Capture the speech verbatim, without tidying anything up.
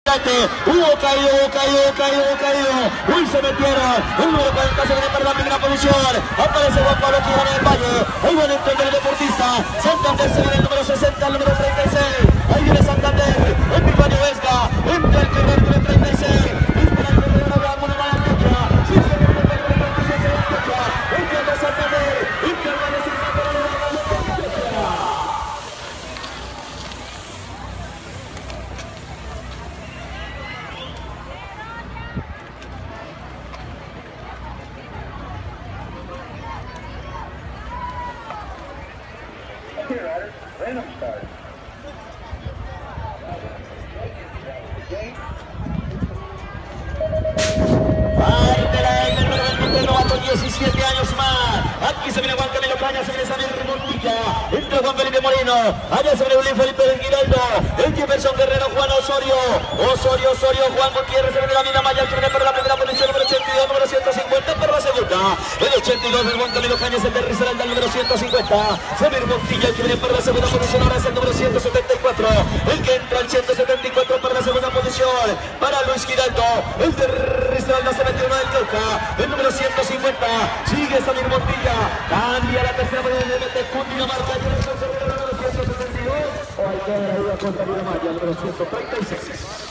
Hubo caído, hubo caído, hubo caído, hubo caído. Uy, se metieron. El número cuarenta se viene para la primera posición. Aparece Juan Pablo Quijano del Valle. Ahí viene el del deportista. Santander se viene el número sesenta, el número treinta y seis. Ahí viene Santander. Epifanio Vesga. Entra el corredor con el treinta y seis. Espera el corredor ahora con la derecha. Sí, se viene el corredor con la derecha. Entra el Santander. Entra el Valle sin Santander. Random start. Ahí te la el número novato, diecisiete años más. Aquí se viene Juan Camilo Cañas, se viene Samir Montilla. Entra Juan Felipe Moreno. Allá se viene Willy Felipe del Giraldo. El Jefferson Guerrero, Juan Osorio. Osorio, Osorio, Juan Gutiérrez, se viene la misma malla. Se viene para la primera posición, número ochenta y dos, número ciento cincuenta para la segunda. El ochenta y dos del Juan Camilo Cañas, el de Risaralda, el número ciento cincuenta. Samir Montilla, el que viene para la segunda posición, ahora es el número ciento setenta y cuatro. El que entra al ciento setenta y cuatro para la segunda posición. Para Luis Giraldo, el de Risaralda se metió uno del Cauca. El número ciento cincuenta. Sigue Samir Montilla. Cambia la tercera posición, le mete Cundinamarca. Y el número ciento setenta y dos. O hay que dar ayuda contra Cundinamarca, el número ciento treinta y seis.